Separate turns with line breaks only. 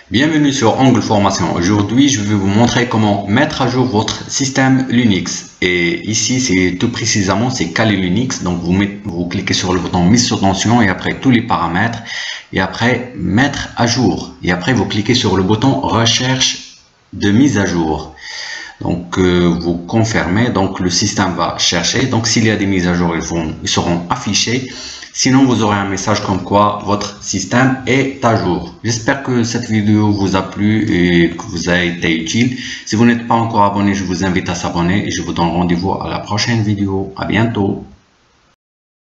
Bienvenue sur Angle Formation. Aujourd'hui, je vais vous montrer comment mettre à jour votre système Linux. Et ici, c'est tout précisément, c'est Kali Linux. Donc, vous cliquez sur le bouton mise sur tension et après tous les paramètres. Et après, mettre à jour. Et après, vous cliquez sur le bouton recherche de mise à jour. Donc, vous confirmez. Donc, le système va chercher. Donc, s'il y a des mises à jour, ils seront affichés. Sinon, vous aurez un message comme quoi votre système est à jour. J'espère que cette vidéo vous a plu et que vous a été utile. Si vous n'êtes pas encore abonné, je vous invite à s'abonner et je vous donne rendez-vous à la prochaine vidéo. À bientôt.